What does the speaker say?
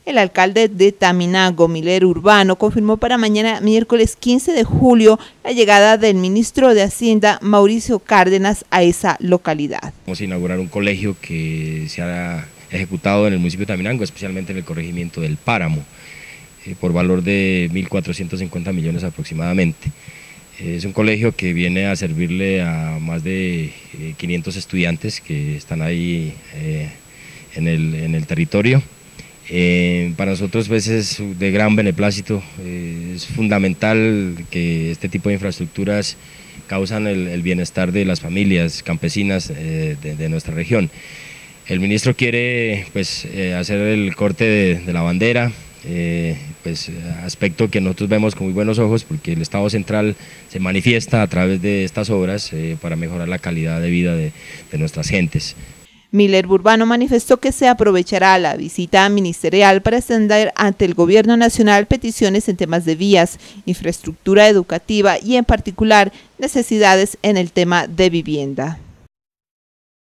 El alcalde de Taminango, Miller Urbano, confirmó para mañana, miércoles 15 de julio, la llegada del ministro de Hacienda, Mauricio Cárdenas, a esa localidad. Vamos a inaugurar un colegio que se ha ejecutado en el municipio de Taminango, especialmente en el corregimiento del Páramo, por valor de 1.450 millones aproximadamente. Es un colegio que viene a servirle a más de 500 estudiantes que están ahí en el territorio. Para nosotros pues, es de gran beneplácito, es fundamental que este tipo de infraestructuras causan el bienestar de las familias campesinas de nuestra región. El ministro quiere pues, hacer el corte de la bandera, pues, aspecto que nosotros vemos con muy buenos ojos porque el Estado central se manifiesta a través de estas obras para mejorar la calidad de vida de nuestras gentes. Miller Urbano manifestó que se aprovechará la visita ministerial para extender ante el gobierno nacional peticiones en temas de vías, infraestructura educativa y en particular necesidades en el tema de vivienda.